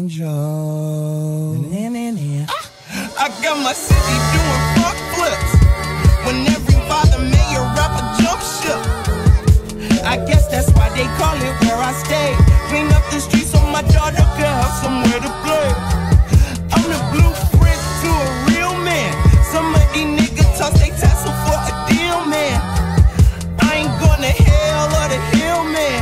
angel. I got my city doing front flips. When every father mayor rapper jump ship. I guess that's why they call it where I stay. Clean up the streets so my daughter can have somewhere to play. I'm the blueprint to a real man. Some of these niggas toss they tassel for a deal, man. I ain't going to hell or the hill, man.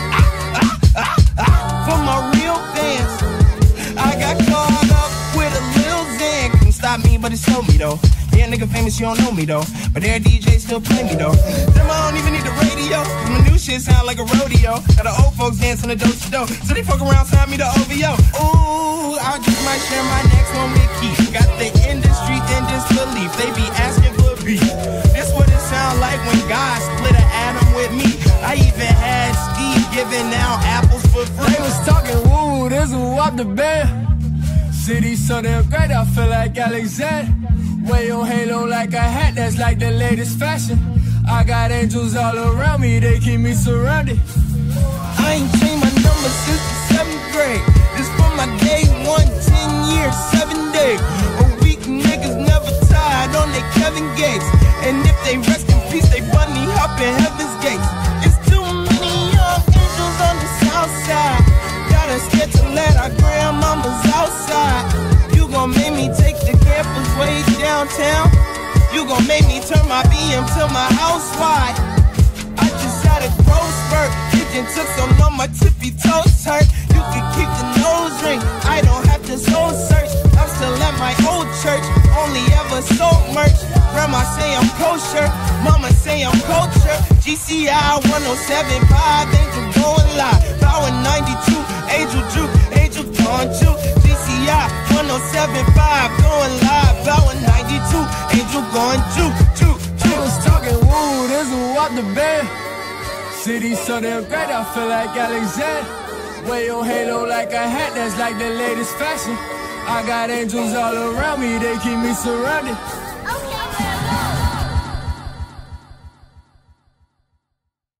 For my real fans. I got caught up with a Lil Xan. Couldn't stop me, but it showed me though. Yeah, nigga famous, you don't know me though. But their DJ still play me though. Them I don't even need the radio. My new shit sound like a rodeo. Got the old folks dancing the do-si-do. So they fuck around, sign me the OVO. Ooh, I just might share my next one with Keith. Got the industry in disbelief. They be asking for beef. This what it sound like when God split an atom with me. I even had Steve giving out apples for free. They was talking, woo, this who up the band. City so damn great, I feel like Alexander. Wear your halo like a hat, that's like the latest fashion. I got angels all around me, they keep me surrounded. I ain't changed my number since the 7th grade. This for my day 1, 10 years, 7 days. A week niggas never tired on their Kevin Gates. And if they rest in peace, they bunny hop in heaven's gates. It's too many young angels on the south side. Got us scared to let our grandmamas outside. You gon' make me take the campus way downtown. You gon' make me turn my BM to my house wide. I just had a growth spurt. It just took so long my tippy toes hurt. You can keep the nose ring, I don't have to soul search. I'm still at my old church, only ever sold merch. Grandma say I'm kosher, mama say I'm culture. GCI 1075, Angel going live. Power 92, Angel Juke, Angel gone juke. GCI 1075, going live. Power 92, Angel going juke, juke, They juke. was talking, woo, this who up the band. City so damn great, I feel like Alexander. Wear your halo like a hat, that's like the latest fashion. I got angels all around me, they keep me surrounded.